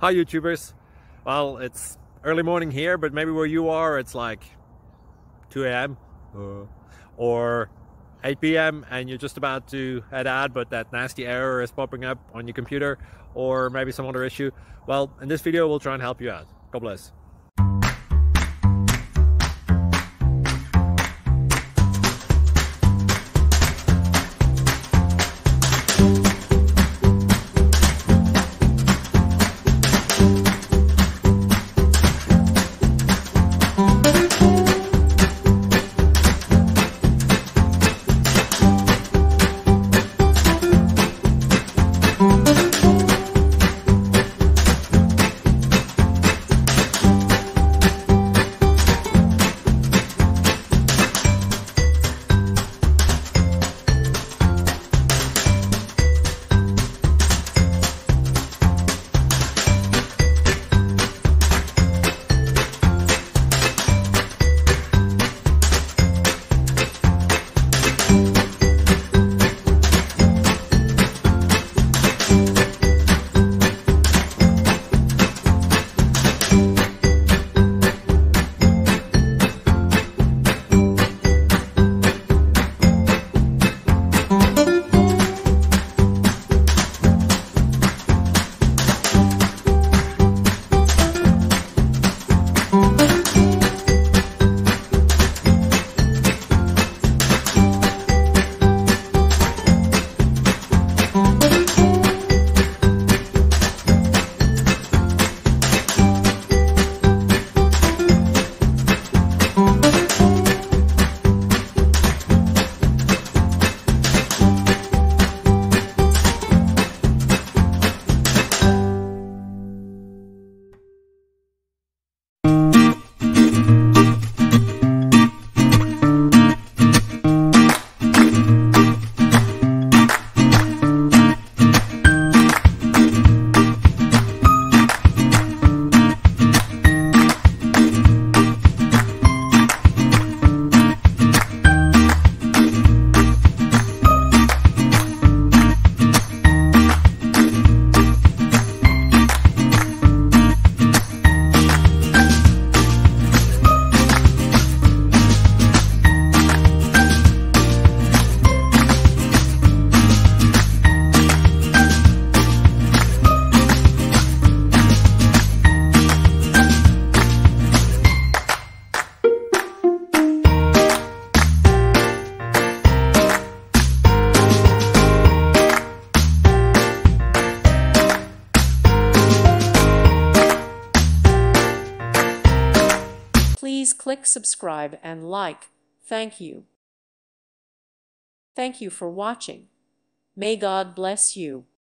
Hi YouTubers. Well, it's early morning here, but maybe where you are it's like 2 a.m. or 8 p.m. and you're just about to head out, but that nasty error is popping up on your computer, or maybe some other issue. Well, in this video we'll try and help you out. God bless. Please click subscribe and like. Thank you. Thank you for watching. May God bless you.